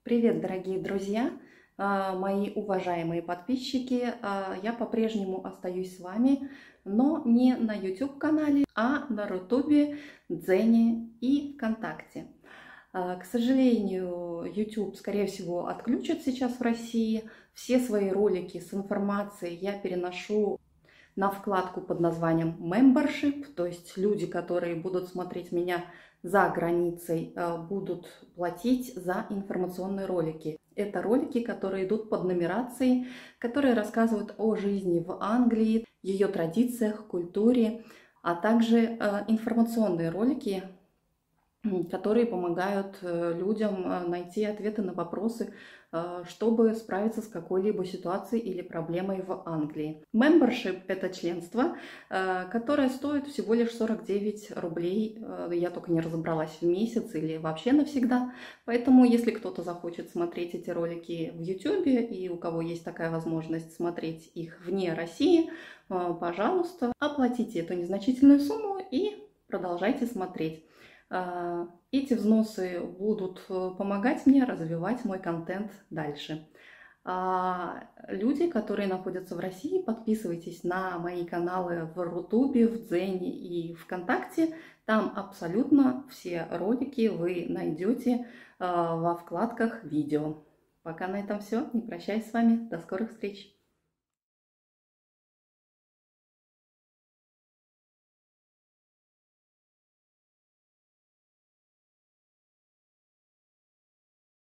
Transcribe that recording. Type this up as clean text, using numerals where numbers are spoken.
Привет, дорогие друзья, мои уважаемые подписчики. Я по-прежнему остаюсь с вами, но не на YouTube-канале, а на Рутубе, Дзене и ВКонтакте. К сожалению, YouTube, скорее всего, отключат сейчас в России. Все свои ролики с информацией я переношу на вкладку под названием Membership, то есть люди, которые будут смотреть меня за границей, будут платить за информационные ролики. Это ролики, которые идут под нумерацией, которые рассказывают о жизни в Англии, ее традициях, культуре, а также информационные ролики, которые помогают людям найти ответы на вопросы, чтобы справиться с какой-либо ситуацией или проблемой в Англии. Membership– это членство, которое стоит всего лишь 49 рублей. Я только не разобралась, в месяц или вообще навсегда. Поэтому, если кто-то захочет смотреть эти ролики в YouTube, и у кого есть такая возможность смотреть их вне России, пожалуйста, оплатите эту незначительную сумму и продолжайте смотреть. Эти взносы будут помогать мне развивать мой контент дальше. Люди, которые находятся в России, подписывайтесь на мои каналы в Рутубе, в Дзене и ВКонтакте. Там абсолютно все ролики вы найдете во вкладках видео. Пока на этом все. Не прощаюсь с вами. До скорых встреч.